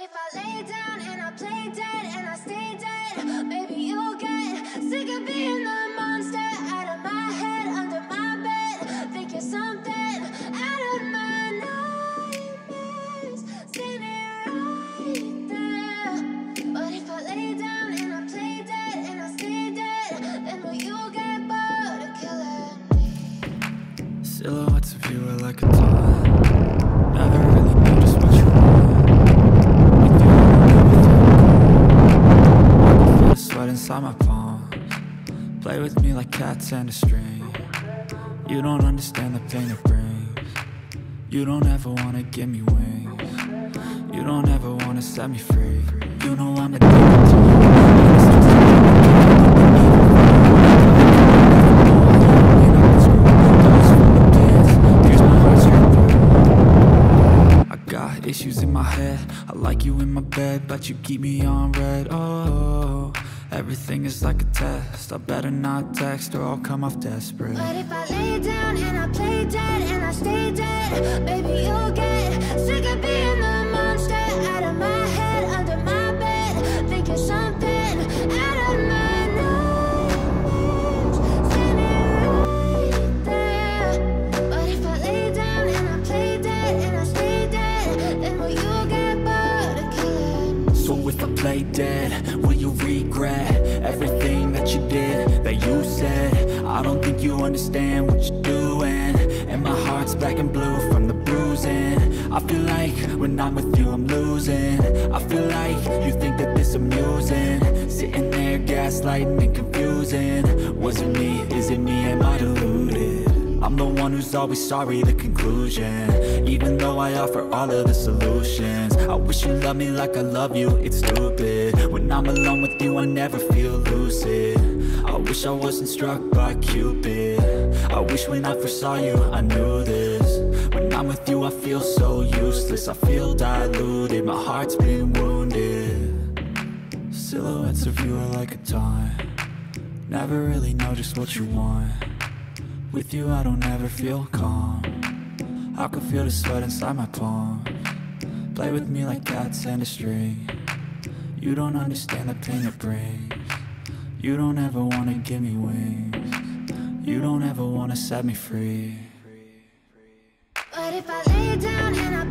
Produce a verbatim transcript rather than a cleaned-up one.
if I lay down and I play dead and I stay dead, maybe you'll get sick of being the monster out of my head, under my bed, thinking something out of my nightmares, standing right there. But if I lay down and I play dead and I stay dead, then will you get bored of killing me? Silhouettes of you are like a taunt. Never really know just what you want. With you, I can feel the sweat inside my palms. Play with me like cats and a string. You don't understand the pain it brings. You don't ever wanna give me wings. You don't ever wanna set me free. You know I'm addicted to you. Issues in my head, I like you in my bed, but you keep me on red. Oh, everything is like a test. I better not text or I'll come off desperate. But if I lay down and I play dead and I stay dead, baby you'll get sick of being the monster out of my head, under my bed, thinking something out of my nightmares, standing right there. But if I lay down and I play dead and I stay dead, then will you get bored of killing me? So if I play dead, will you regret everything that you did, that you said? I don't think you understand what you're doing, and my heart's black and blue from the bruising. I feel like when I'm with you I'm losing. I feel like you think that this amusing, sitting there gaslighting and confusing. Was it me? Is it me? Am I deluded? I'm the one who's always sorry, the conclusion. Even though I offer all of the solutions, I wish you loved me like I love you, it's stupid. When I'm alone with you I never feel lucid. I wish I wasn't struck by Cupid. I wish when I first saw you I knew this. When I'm with you I feel so useless, I feel diluted, my heart's been wounded. Silhouettes of you are like a taunt. Never really know just what you want. With you I don't ever feel calm. I can feel the sweat inside my palms. Play with me like cats and a string. You don't understand the pain it brings. You don't ever wanna give me wings. You don't ever wanna set me free. But if I lay down and I